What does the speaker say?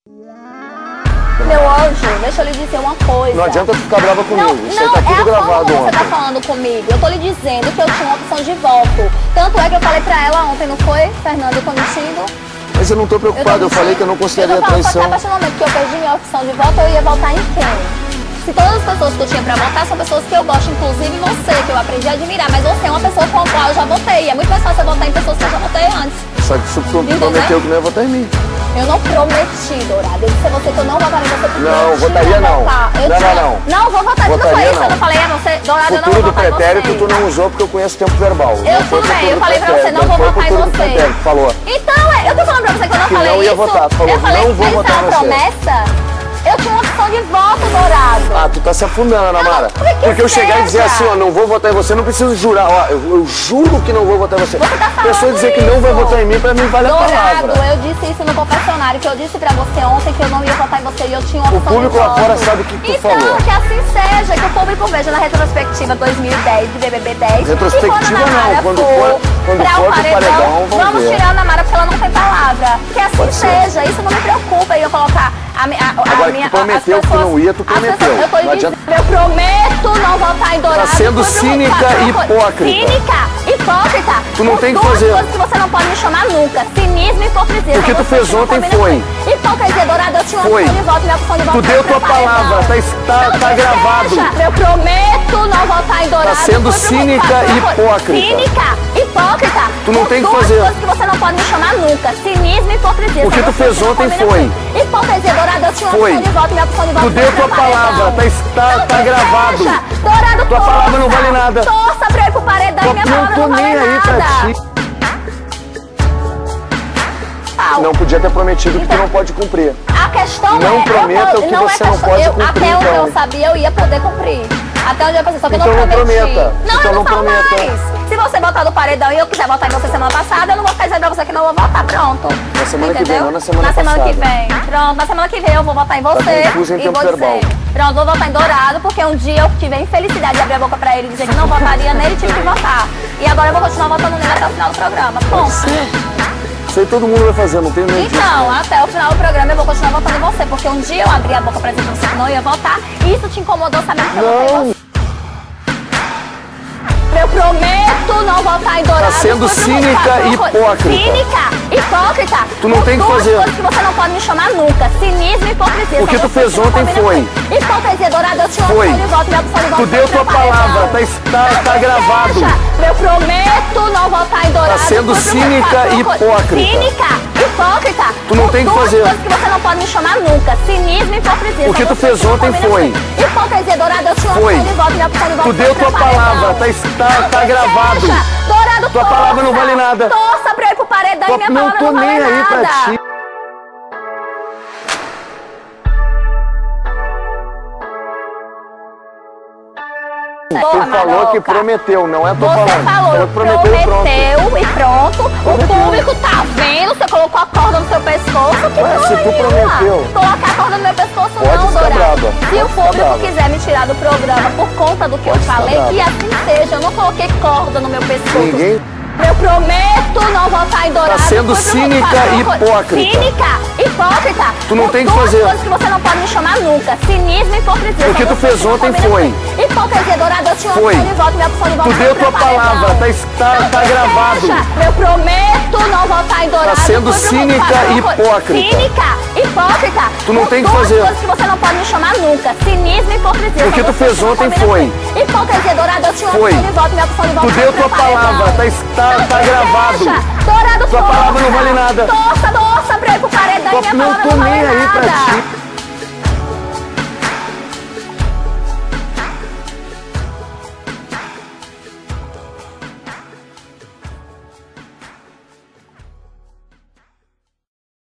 Meu anjo, deixa eu lhe dizer uma coisa. Não adianta tu ficar brava comigo. Não, isso aí tá tudo gravado ontem. ontem. Você tá falando comigo. Eu tô lhe dizendo que eu tinha uma opção de voto. Tanto é que eu falei pra ela ontem, não foi, Fernando? Eu tô mentindo. Mas eu não tô preocupado, eu falei que eu não consideraria traição. A partir do momento que eu perdi minha opção de voto, eu ia votar em quem? Se todas as pessoas que eu tinha pra votar são pessoas que eu gosto, inclusive você, que eu aprendi a admirar, mas você é uma pessoa com a qual eu já votei. É muito mais fácil eu votar em pessoas que eu já votei antes. Só que você prometeu que não ia votar em mim. Eu não prometi, Dourado. Eu disse a você que eu não votaria em você porque não, votaria não. Não, vou votar. Tudo foi isso. Eu não falei a você, Dourado, eu não vou votar em você. Futuro do pretérito tu não usou porque eu conheço tempo verbal. Tudo bem, eu falei pra você, não vou votar em você. Falou. Então, eu tô falando pra você que eu não falei isso. Não ia votar, tu falou, não vou votar em você. Promessa? Eu tinha uma opção de voto, Dourado. Ah, tu tá se afundando, Ana Mara. Porque eu chegar e dizer assim, ó, não vou votar em você, não preciso jurar, ó, eu juro que não vou votar em você. Você tá falando a pessoa dizer que não vai votar em mim, pra mim vale a palavra. Dourado, eu disse isso no confessionário, que eu disse pra você ontem que eu não ia votar em você e eu tinha uma opção de voto. O público lá fora sabe o que tu falou. Então, que assim seja, que o público veja na retrospectiva 2010 de BBB 10. Retrospectiva não, quando for pro paredão, vamos tirar a Ana Mara porque ela não tem palavra. Que assim seja, isso não me preocupa e eu colocar Agora, tu prometeu que não ia, tu prometeu. Eu prometo não votar em Dourado. Tá sendo cínica e hipócrita. Cínica, hipócrita. Tu não tem que fazer. Duas coisas que você não pode me chamar nunca. Cinismo e hipocrisia. O que tu fez ontem foi. Hipocrisia, Dourado, eu tinha uma opção de voto, minha opção de voto. Tu deu tua palavra, tá gravado. Eu prometo não votar em Dourado. Tá sendo cínica e hipócrita. Cínica, hipócrita. Tu não tem que fazer. Duas coisas que você não pode me chamar nunca. Cinismo e hipocrisia. O que tu fez ontem foi. Hipocrisia, Dourado, eu tinha uma opção de voto, minha opção de voto. Tu deu tua palavra, tá gravado. Dourado, tua palavra não vale nada. Torça pra eu ir pro paredão e minha palavra não vale nada. Não podia ter prometido que tu não pode cumprir. A questão não prometa o que você não pode cumprir. Até onde eu sabia, eu ia poder cumprir. Até onde eu pensei, só que então eu não prometi. Prometa. Não, então eu não falo mais. Se você botar no paredão e eu quiser votar em você semana passada, eu não vou ficar dizendo pra você que não vou votar, pronto. Na semana que vem, não na semana passada. Na semana que vem. Passada. Pronto, na semana que vem eu vou votar em você e vou dizer. Pronto, vou votar em Dourado, porque um dia eu tive a infelicidade de abrir a boca pra ele e dizer que não votaria nele e tive que votar. E agora eu vou continuar votando nele até o final do programa. Ponto. Isso aí todo mundo vai fazer, não tem nem Então, até o final do programa eu vou continuar votando em você, porque um dia eu abri a boca pra dizer pra você que não ia votar e isso te incomodou sabendo que eu não tenho você. Eu prometo não votar em Dourado. Tá sendo cínica e hipócrita. Cínica, hipócrita. Tu não tem que fazer. Duas coisas que você não pode me chamar nunca. Cinismo e hipocrisia. O que tu fez ontem foi. Hipocrisia, Dourado, eu tinha uma opção de voto, minha opção de voto. Tu deu tua palavra, tá gravado. Eu prometo não votar em Dourado. Tá sendo cínica e hipócrita. Cínica, hipócrita. Tu não tem que fazer. Duas coisas que você não pode me chamar nunca. Cinismo e hipocrisia. O que tu fez ontem foi. Hipocrisia, Dourado, eu tinha uma opção de voto, minha opção de voto. Tu deu tua palavra, tá gravado. Dourado, tua palavra não vale nada. Torça pra eu ir pro paredão e minha palavra não vale nada. Não tô nem aí pra ti. Tu falou que prometeu, não é tu falando. Você falou, prometeu e pronto. O público tá vendo, você colocou a corda no seu pescoço. Que se tu prometeu. Colocar a corda no meu pescoço não, Dourado. Se o público quiser me tirar do programa por conta do que eu falei, que assim seja. Eu não coloquei corda no meu pescoço. Ninguém... Eu prometo não votar em Dourado. Tá sendo cínica e hipócrita. Cínica, hipócrita. Tu não tem que fazer. Duas coisas que você não pode me chamar nunca. Cinismo e hipocrisia. O que tu fez ontem foi. Hipocrisia, Dourado, eu tinha uma opção de voto, minha opção de voto. Tu deu tua palavra, tá gravado. Eu prometo não votar em Dourado. Tá sendo cínica e hipócrita. Cínica, hipócrita. Tu não tem que fazer. Duas coisas que você não pode me chamar nunca. Cinismo e hipocrisia. O que tu fez ontem foi. Hipocrisia, Dourado, eu tinha uma opção de voto, minha opção de voto. Tu deu tua palavra, tá gravado. Dourado, tua palavra não vale nada. Torça pra eu ir pro paredão e minha palavra não vale